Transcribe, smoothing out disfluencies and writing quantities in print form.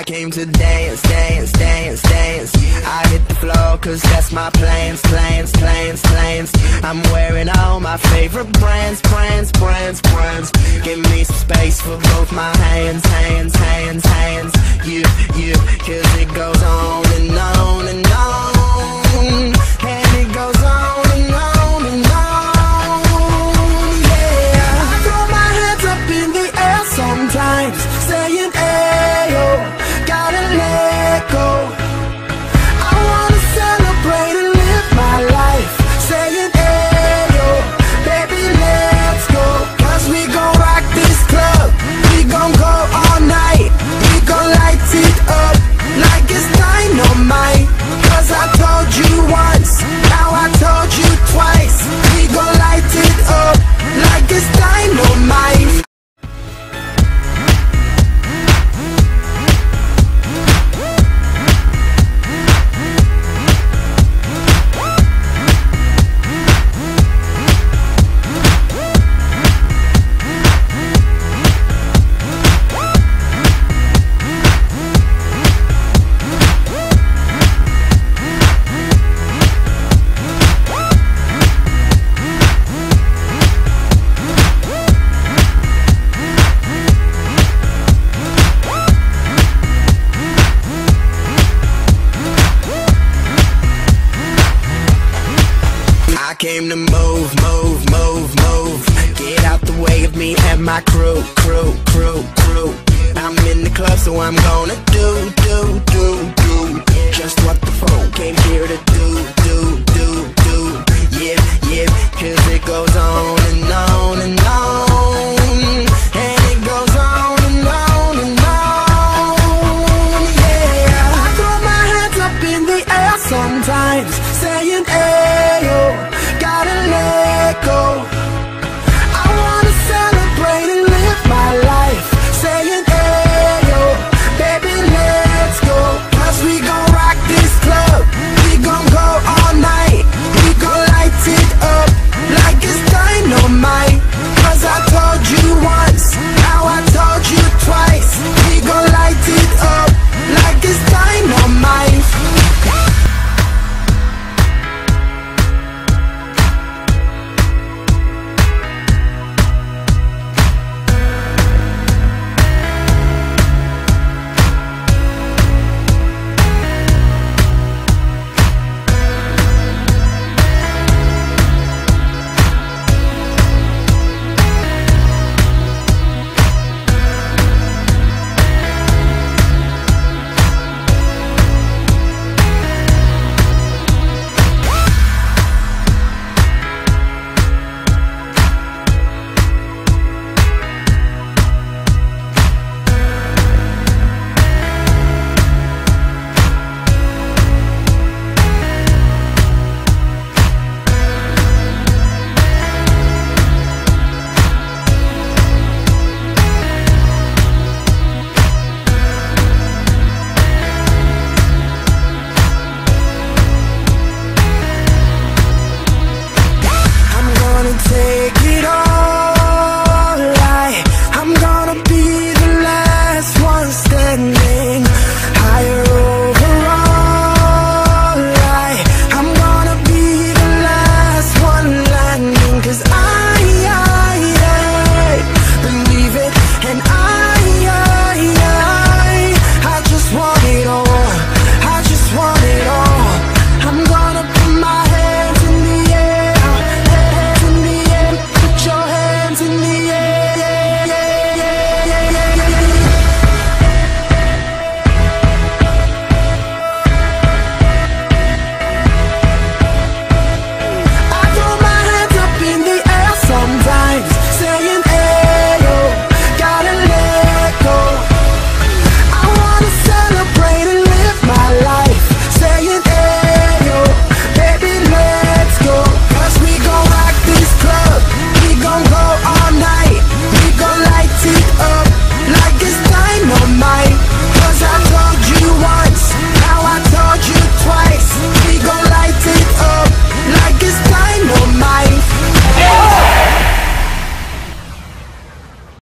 I came to dance, dance, dance, dance. I hit the floor cause that's my plans, plans, plans, plans. I'm wearing all my favorite brands, brands, brands, brands. Give me some space for both my hands, hands, hands, hands. You, cause it goes on and on and on. And it goes on and on and on. Yeah, I throw my hands up in the air sometimes, saying ayo. Gotta let go. I wanna celebrate and live my life, saying ayo, baby let's go. Cause we gon' rock this club, we gon' go all night. We gon' light it up like it's dynamite. Cause I told you once, now I told you twice. We gon' light it up like it's dynamite. I came to move, move, move, move. Get out the way of me and my crew, crew, crew, crew. I'm in the club, so I'm gonna do just what the folk came here to do. Yeah, cause it goes on